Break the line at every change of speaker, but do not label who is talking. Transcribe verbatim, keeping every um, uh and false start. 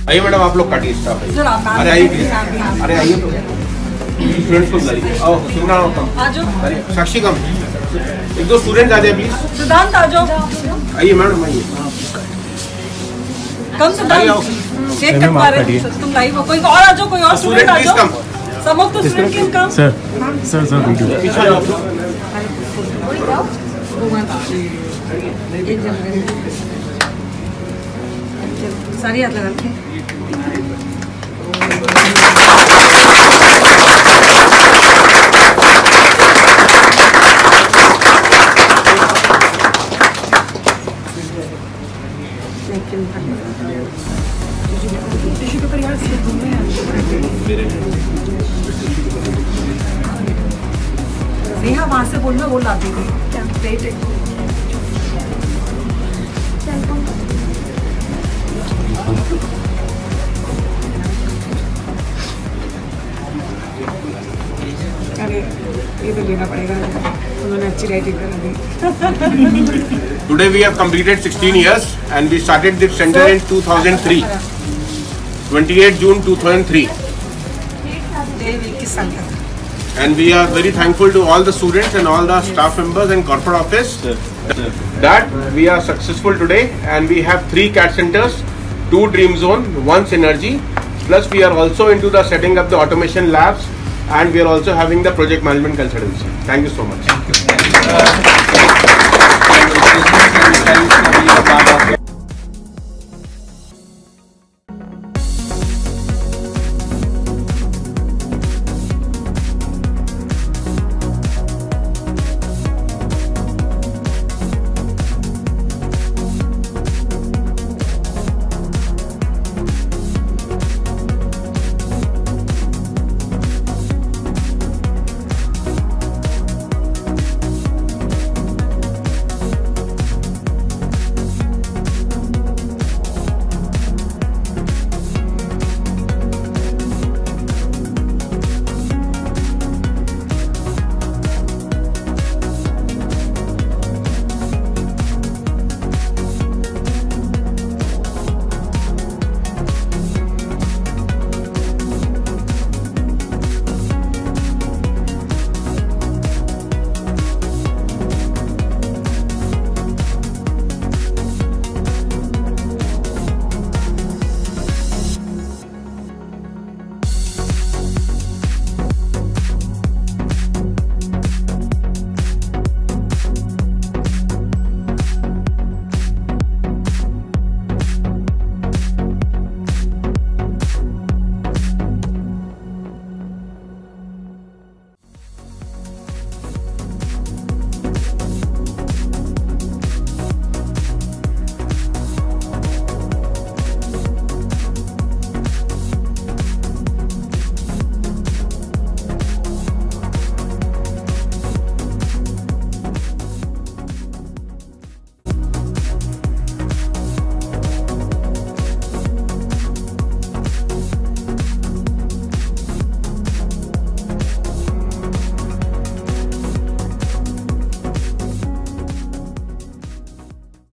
आइए मैडम, आप लोग काटिए स्टाफ। अरे आइए प्लीज, अरे आइए तो स्टूडेंट्स को बुलाइए। आओ सुनना होता हूँ। अरे साक्षी कम, एक दो स्टूडेंट आ जाए प्लीज।
सिद्धांत आ जाओ।
आइए मैडम, आइए
कम सिद्धांत, चेक कटवा रहे तुम लाइव हो। कोई और आ जाओ, कोई और स्टूडेंट आ जाओ। Some of the student can come.
Sir sir sir video
पीछे आओ।
सारी हाथ लगा के नेहा वहां से बोलना, वो ला देगी। अरे ये तो लेना पड़ेगा, उन्होंने अच्छी राइटिंग करा दी।
Today we have completed sixteen years and we started this center in two thousand three, twenty-eighth June two thousand three. And we are very thankful to all the students and all the staff members and corporate office that we are successful today, and we have three CAD centers, two Dream Zone, one Synergy, plus we are also into the setting up the automation labs, and we are also having the project management consultancy. Thank you so much.